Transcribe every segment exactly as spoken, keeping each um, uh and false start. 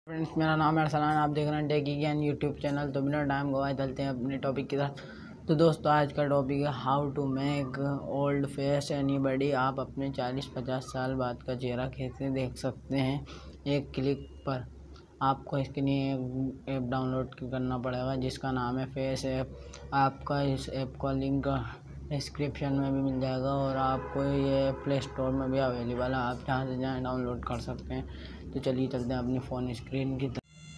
Friends, मेरा नाम है अरसलान। आप देख रहे हैं टेक ज्ञान यूट्यूब चैनल। तो बिना टाइम गवाए चलते हैं अपने टॉपिक की तरफ। तो दोस्तों, आज का टॉपिक है how to make old face anybody. आप अपने चालीस पचास साल बाद का चेहरा कैसे देख सकते हैं एक क्लिक पर। आपको इसके लिए एक ऐप डाउनलोड करना पड़ेगा जिसका नाम है फेस ऐप। आपका इस ऐप का लिंक डिस्क्रिप्शन में भी मिल जाएगा और आपको ये प्ले स्टोर में भी अवेलेबल है। आप जहाँ से जाएँ डाउनलोड कर सकते हैं। तो चलिए चलते हैं अपनी फ़ोन स्क्रीन की तरफ।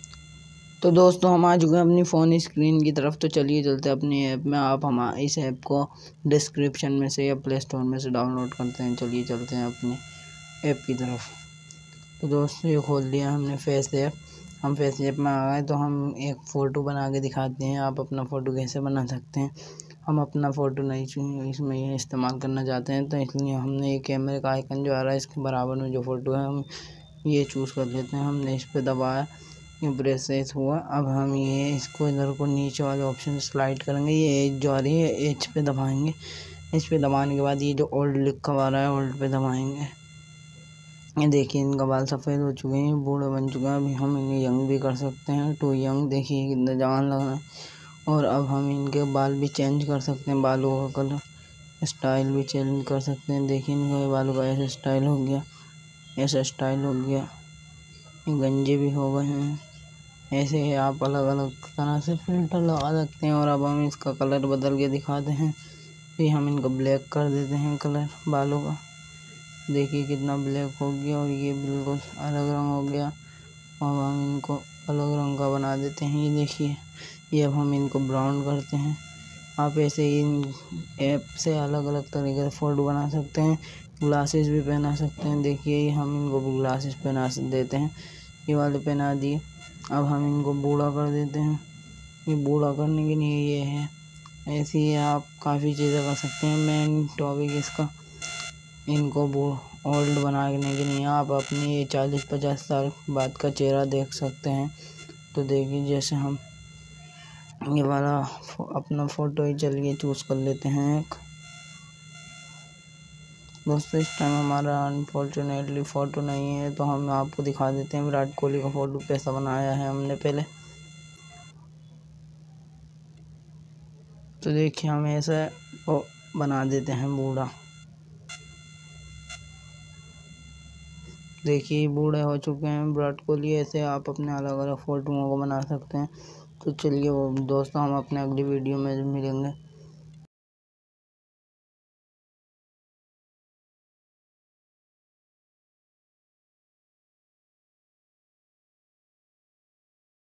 तो दोस्तों, हम आ चुके हैं अपनी फ़ोन स्क्रीन की तरफ। तो चलिए चलते हैं अपनी ऐप में। आप हम इस ऐप को डिस्क्रिप्शन में से या प्ले स्टोर में से डाउनलोड करते हैं। चलिए चलते हैं अपनी ऐप की तरफ। तो दोस्तों, ये खोल लिया हमने फेस ऐप। हम फेस ऐप में आ गए तो हम एक फ़ोटो बना के दिखाते हैं। आप अपना फ़ोटो कैसे बना सकते हैं। हम अपना फ़ोटो नहीं इसमें ये इस्तेमाल करना चाहते हैं, तो इसलिए हमने ये कैमरे का आइकन जो आ रहा है इसके बराबर में जो फ़ोटो है हम ये चूज़ कर लेते हैं। हमने इस पर दबाया, प्रेस हुआ। अब हम ये इसको इधर को नीचे वाले ऑप्शन स्लाइड करेंगे। ये एज जो आ रही है एज पे दबाएंगे। इस पे दबाने के बाद ये जो ओल्ड लिखा आ रहा है ओल्ड पे दबाएंगे। ये देखिए, इनका बाल सफ़ेद हो चुके हैं, बूढ़े बन चुके हैं। अभी हम इन्हें यंग भी कर सकते हैं, टू यंग। देखिए कितना जवान लग रहा है। और अब हम इनके बाल भी चेंज कर सकते हैं, बालों का कलर, स्टाइल भी चेंज कर सकते हैं। देखिए इनके बालों का ऐसा स्टाइल हो गया, ऐसा स्टाइल हो गया, ये गंजे भी हो गए हैं। ऐसे ही आप अलग अलग तरह से फ़िल्टर लगा सकते हैं। और अब हम इसका कलर बदल के दिखाते हैं। फिर हम इनको ब्लैक कर देते हैं कलर बालों का। देखिए कितना ब्लैक हो गया और ये बिल्कुल अलग रंग हो गया। अब हम इनको अलग रंग का बना देते हैं। ये देखिए, ये अब हम इनको ब्राउन करते हैं। आप ऐसे ही इन ऐप से अलग अलग तरीके से फ़ोटो बना सकते हैं। ग्लासेस भी पहना सकते हैं। देखिए ये हम इनको ग्लासेस पहना देते हैं, ये वाले पहना दिए। अब हम इनको बूढ़ा कर देते हैं। ये बूढ़ा करने के लिए ये है। ऐसे ही आप काफ़ी चीज़ें कर सकते हैं। मेन टॉपिक इसका इनको ओल्ड बनाने के लिए आप अपनी चालीस पचास साल बाद का चेहरा देख सकते हैं। तो देखिए, जैसे हम ये वाला अपना फ़ोटो ही चलिए चूज़ कर लेते हैं एक। दोस्तों, इस टाइम हमारा अनफॉर्चुनेटली फ़ोटो नहीं है, तो हम आपको दिखा देते हैं विराट कोहली का फ़ोटो कैसा बनाया है हमने पहले। तो देखिए, हम ऐसा बना देते हैं बूढ़ा। देखिए बूढ़े हो चुके हैं विराट कोहली। ऐसे आप अपने अलग अलग फ़ोटोओं को बना सकते हैं। तो चलिए वो दोस्तों, हम अपने अगली वीडियो में मिलेंगे।